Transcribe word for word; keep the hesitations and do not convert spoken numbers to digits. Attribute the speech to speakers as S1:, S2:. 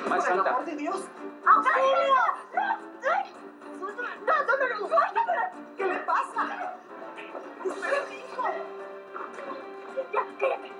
S1: Más
S2: ¡Por el
S1: santa.
S2: amor de Dios!
S3: ¡Auxilio! ¡No! ¡No, no, no, no! ¡Suéltame!
S2: ¿Qué le pasa? ¡Espera a mi hijo!
S3: ¡Ya, cállate!